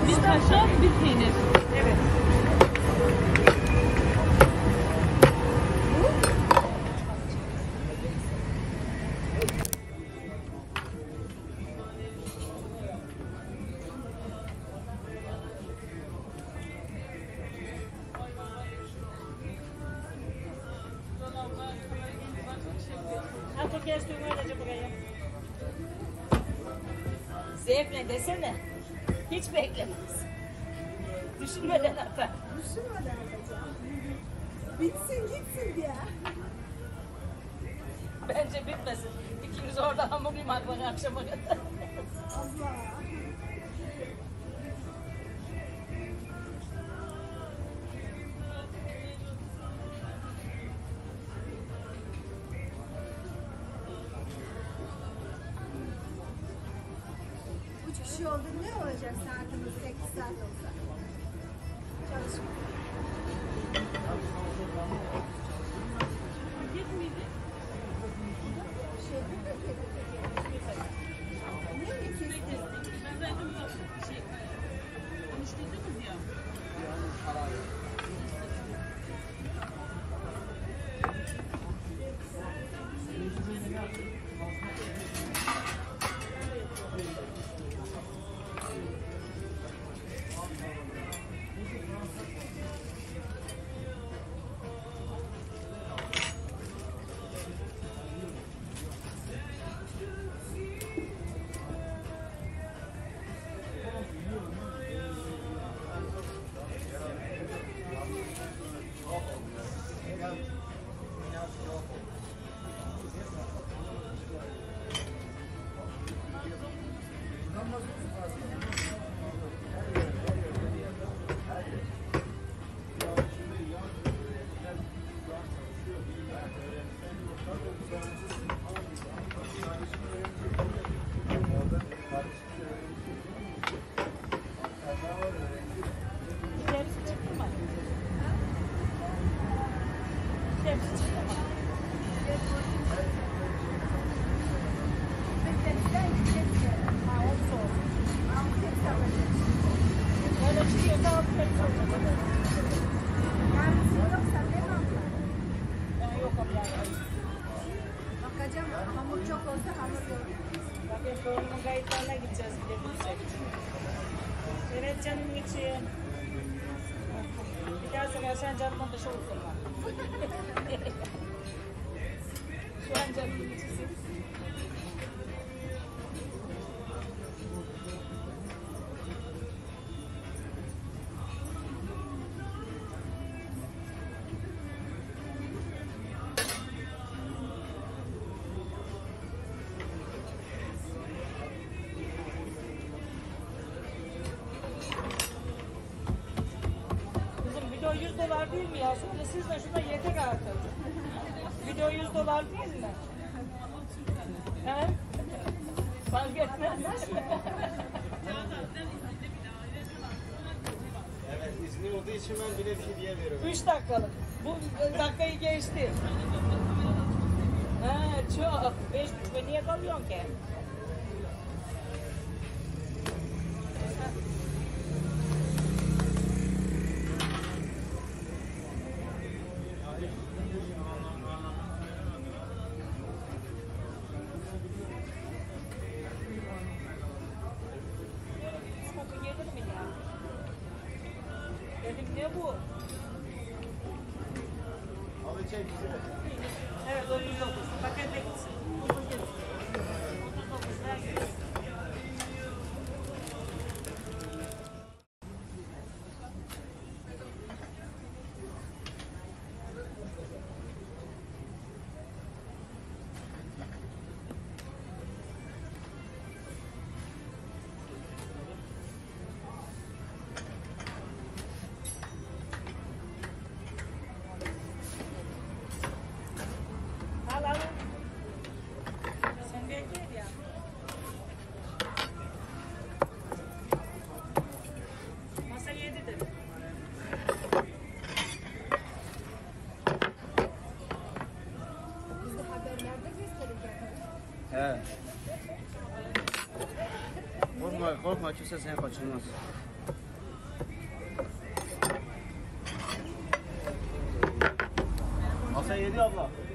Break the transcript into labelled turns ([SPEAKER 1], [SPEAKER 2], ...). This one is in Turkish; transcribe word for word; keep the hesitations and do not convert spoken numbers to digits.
[SPEAKER 1] Bir kaşar, bir peynir.
[SPEAKER 2] Evet. Atı kestim öylece buraya. Zevkle desene. Hiç beklemez. Düşünmeden atar.
[SPEAKER 3] Düşünmeden atacağım. Bitsin gitsin diye.
[SPEAKER 2] Bence bitmesin. İkimiz orada hamur yumak var akşama kadar.
[SPEAKER 3] Allah. Üç kişi oldu ne olacak saatimiz sekiz saat olsa? Çalışma. Bakacağım hamur çok olsa hamur yok.
[SPEAKER 2] Bakın sorunun kayıtlarına gideceğiz bir de bilsek. Evet canım için. Bir daha seversen canımın dışı olsun bak. Şu an canımın içisin. Video yüz dolar değil mi ya? Sonra siz de şurada yetek artık. Video yüz dolar değil mi? He? Fark etmez.
[SPEAKER 4] Evet, izni olduğu için ben bile bir hediye veriyorum.
[SPEAKER 2] Üç dakikalık. Bu dakikayı geçti. He, çok. Beş buçuk. Niye kalıyorsun ki? Dedim ne bu?
[SPEAKER 4] Abi çek bizi de.
[SPEAKER 2] Evet otuz dokuz. Pakete gitsin. otuz dokuz. Ver gitsin. Al al. Sen bekle ya. Masa yedidir.
[SPEAKER 3] Biz de haberlerde gösterecek.
[SPEAKER 4] He. Korkma, korkma kimse seni kaçırmaz. Sen yedi abla.